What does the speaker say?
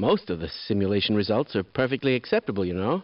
Most of the simulation results are perfectly acceptable, you know.